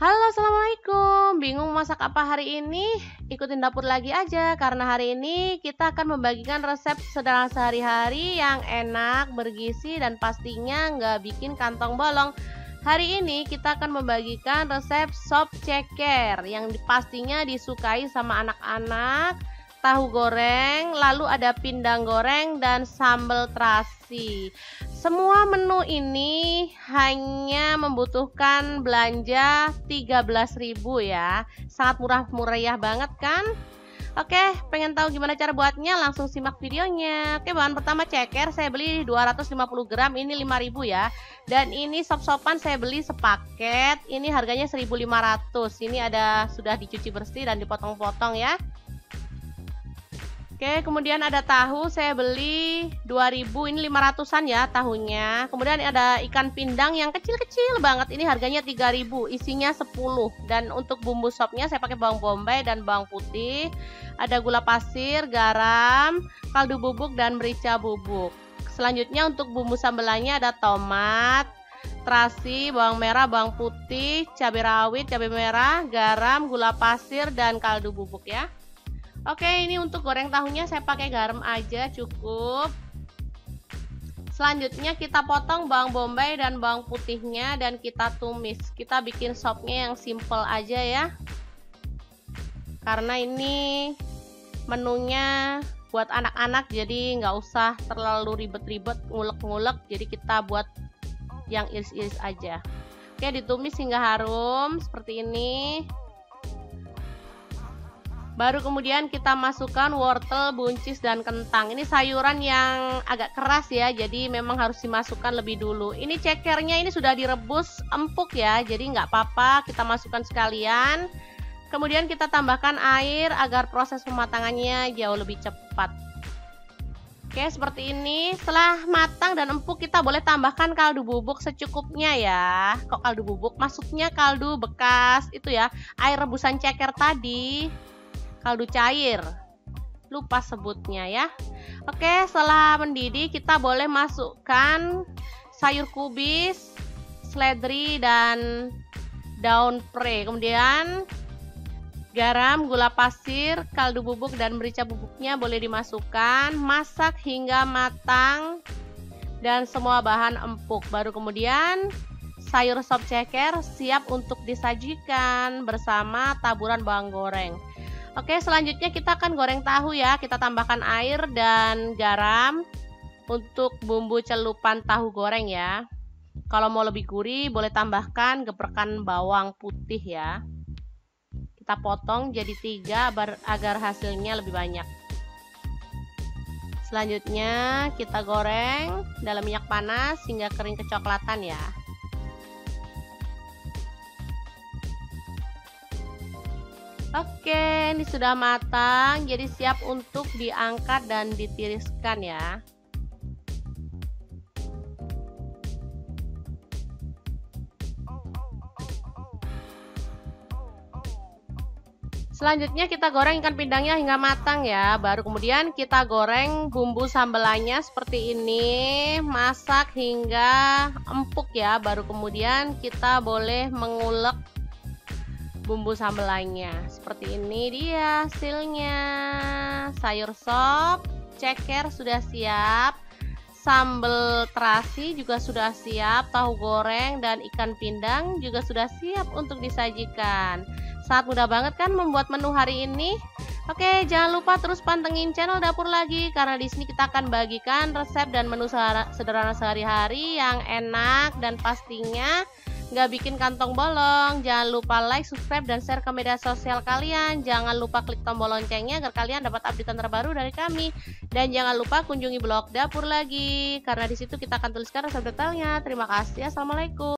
Halo, assalamualaikum. Bingung masak apa hari ini? Ikutin dapur lagi aja, karena hari ini kita akan membagikan resep sederhana sehari-hari yang enak, bergizi, dan pastinya nggak bikin kantong bolong. Hari ini kita akan membagikan resep sop ceker yang pastinya disukai sama anak-anak, tahu goreng, lalu ada pindang goreng, dan sambal terasi. Semua menu ini hanya membutuhkan belanja 13.000 ya. Sangat murah-meriah banget kan? Oke, pengen tahu gimana cara buatnya? Langsung simak videonya. Oke, bahan pertama ceker saya beli 250 gram, ini 5.000 ya. Dan ini sop-sopan saya beli sepaket, ini harganya 1.500. Ini ada sudah dicuci bersih dan dipotong-potong ya. Oke, kemudian ada tahu saya beli 2000, ini 500-an ya tahunya. Kemudian ada ikan pindang yang kecil-kecil banget, ini harganya 3000, isinya 10. Dan untuk bumbu sopnya saya pakai bawang bombay dan bawang putih. Ada gula pasir, garam, kaldu bubuk, dan merica bubuk. Selanjutnya untuk bumbu sambelannya ada tomat, terasi, bawang merah, bawang putih, cabai rawit, cabai merah, garam, gula pasir, dan kaldu bubuk ya. Oke, ini untuk goreng tahunya saya pakai garam aja cukup. Selanjutnya kita potong bawang bombay dan bawang putihnya dan kita tumis. Kita bikin sopnya yang simple aja ya. Karena ini menunya buat anak-anak, jadi nggak usah terlalu ribet-ribet ngulek-ngulek. Jadi kita buat yang iris-iris aja. Oke, ditumis hingga harum seperti ini. Baru kemudian kita masukkan wortel, buncis, dan kentang. Ini sayuran yang agak keras ya, jadi memang harus dimasukkan lebih dulu. Ini cekernya ini sudah direbus empuk ya, jadi nggak apa-apa, kita masukkan sekalian. Kemudian kita tambahkan air agar proses pematangannya jauh lebih cepat. Oke, seperti ini. Setelah matang dan empuk, kita boleh tambahkan kaldu bubuk secukupnya ya. Kok kaldu bubuk? Maksudnya kaldu bekas itu ya, air rebusan ceker tadi. Kaldu cair, lupa sebutnya ya. Oke, setelah mendidih kita boleh masukkan sayur kubis, seledri, dan daun pre. Kemudian garam, gula pasir, kaldu bubuk, dan merica bubuknya boleh dimasukkan. Masak hingga matang dan semua bahan empuk. Baru kemudian sayur sop ceker siap untuk disajikan bersama taburan bawang goreng. Oke, selanjutnya kita akan goreng tahu ya. Kita tambahkan air dan garam untuk bumbu celupan tahu goreng ya. Kalau mau lebih gurih boleh tambahkan geprekan bawang putih ya. Kita potong jadi 3 agar hasilnya lebih banyak. Selanjutnya kita goreng dalam minyak panas hingga kering kecoklatan ya. Oke, ini sudah matang, jadi siap untuk diangkat dan ditiriskan ya. Selanjutnya kita goreng ikan pindangnya hingga matang ya. Baru kemudian kita goreng bumbu sambelannya seperti ini, masak hingga empuk ya. Baru kemudian kita boleh mengulek bumbu sambelannya. Seperti ini dia hasilnya. Sayur sop ceker sudah siap, sambal terasi juga sudah siap, tahu goreng dan ikan pindang juga sudah siap untuk disajikan. Sangat mudah banget kan membuat menu hari ini. Oke, jangan lupa terus pantengin channel Dapur Lagi, karena di sini kita akan bagikan resep dan menu sederhana sehari-hari yang enak dan pastinya nggak bikin kantong bolong. Jangan lupa like, subscribe, dan share ke media sosial kalian. Jangan lupa klik tombol loncengnya agar kalian dapat update terbaru dari kami. Dan jangan lupa kunjungi blog Dapur Lagi, karena di situ kita akan tuliskan resep detailnya. Terima kasih. Assalamualaikum.